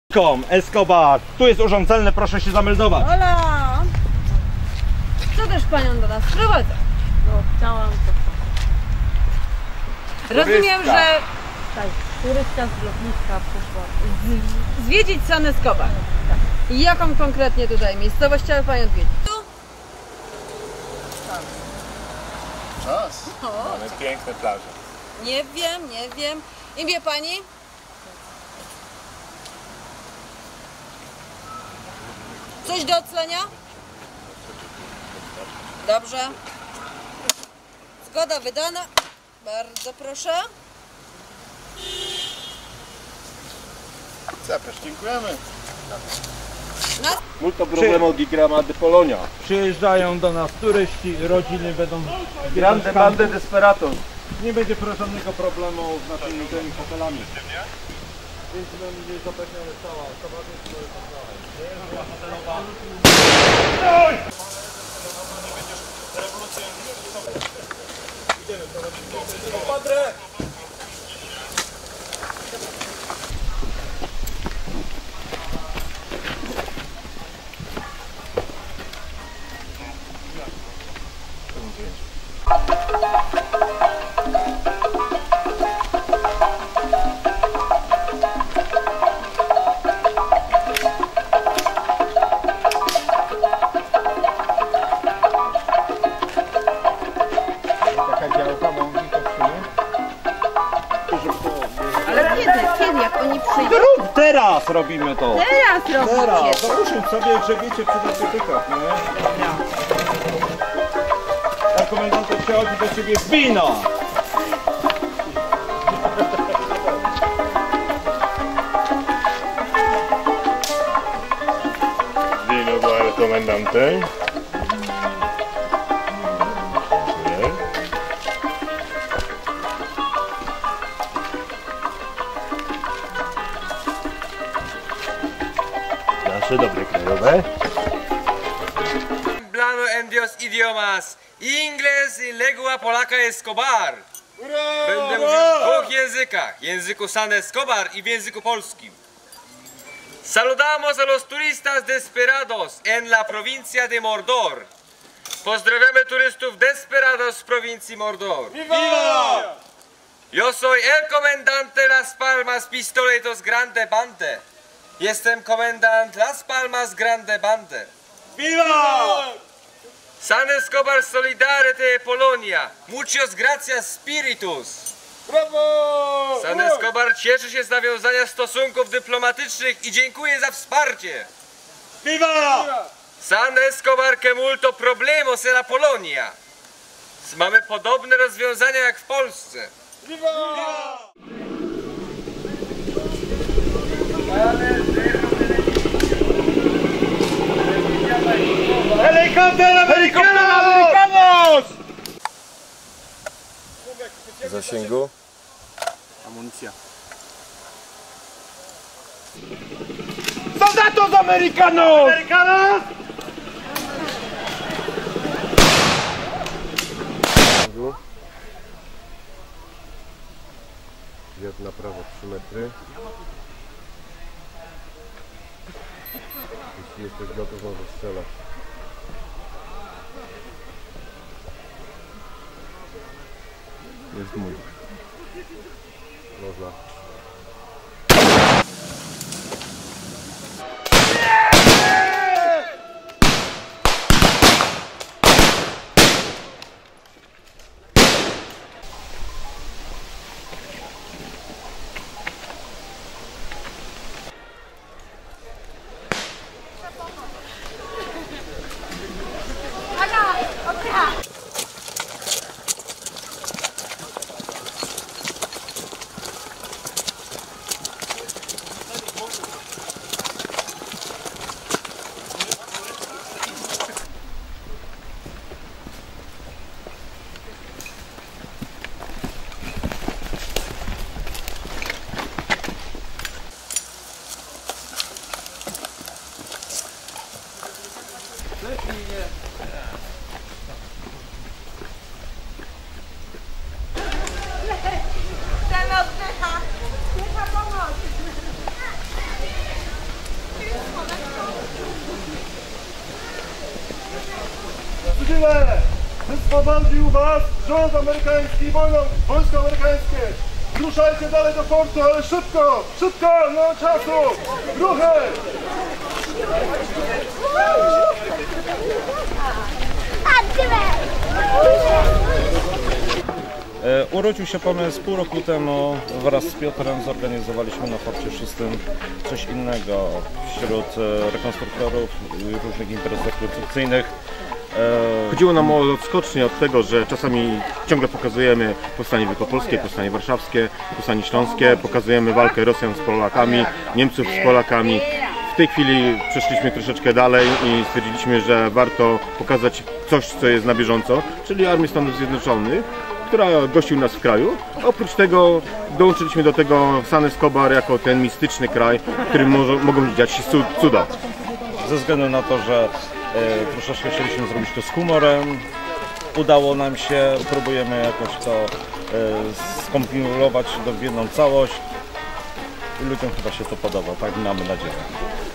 Escobar, tu jest urząd celny, proszę się zameldować. Hola! Co też panią do nas sprowadza? No, chciałam to. Rozumiem, że Tak, turysta z lotniska przyszła. zwiedzić San Escobar. I jaką konkretnie tutaj miejscowość chciała pani odwiedzić? Tu? Czas. O, Mamy piękne plaże. nie wiem. Imię pani? Coś do ocenia? Dobrze. Zgoda wydana. Bardzo proszę. Zapraszam, dziękujemy. Molto problema di Grama de Polonia. Przyjeżdżają do nas turyści, rodziny będą Grande bande desperatos. Nie będzie żadnego problemu z naszymi tymi hotelami. Więc będzie zapewnione cała towarzystwo i tak dalej. Ale kiedy? Jak oni przyjdą? Teraz robimy to! Teraz robicie. Teraz! Zaprosił sobie, że wiecie przy narkotykach, nie? A komendantek przychodzi do ciebie wino! Vino para el comandante. Nasze dobre krajowe. Hablando en dos idiomas, inglés y lengua polaca Escobar. Będę mówił w dwóch językach, języku San Escobar i w języku polskim. Saludamos a los turistas desperados en la provincia de Mordor. Pozdrawiamy turystów desperados z prowincji Mordor. Viva! Yo soy el comandante Las Palmas Pistoletos Grande Bande. Jestem komendant Las Palmas Grande Bande. Viva! San Escobar Solidarity Polonia. Muchos gracias spiritus. Brawo! San Escobar cieszy się z nawiązania stosunków dyplomatycznych i dziękuję za wsparcie. Viva! San Escobar que multo problemos en la Polonia. Mamy podobne rozwiązania jak w Polsce. Viva! Helikopter Americanos! W zasięgu. Amunicja. Soldatos Americanos! Americanos! Zjazd na prawo 3 metry. Jeśli jesteś gotów, możesz strzelać. Jest mój. Można. tyle! Wyswobodził was rząd amerykański, wojsko amerykańskie! Ruszajcie dalej do portu, ale szybko! Szybko! Nie ma czasu! Ruchy! Urodził się pomysł pół roku temu. Wraz z Piotrem zorganizowaliśmy na Forcie 6 coś innego wśród rekonstruktorów i różnych imprez rekonstrukcyjnych. Chodziło nam o odskocznie od tego, że czasami ciągle pokazujemy powstanie wielkopolskie, powstanie warszawskie, powstanie śląskie, pokazujemy walkę Rosjan z Polakami, Niemców z Polakami. W tej chwili przeszliśmy troszeczkę dalej i stwierdziliśmy, że warto pokazać coś, co jest na bieżąco, czyli Armię Stanów Zjednoczonych, która gościł nas w kraju. Oprócz tego dołączyliśmy do tego San Escobar jako ten mistyczny kraj, w którym mogą dziać się cuda. Ze względu na to, że troszeczkę chcieliśmy zrobić to z humorem, udało nam się, próbujemy jakoś to skompilować w jedną całość i ludziom chyba się to podoba, tak mamy nadzieję.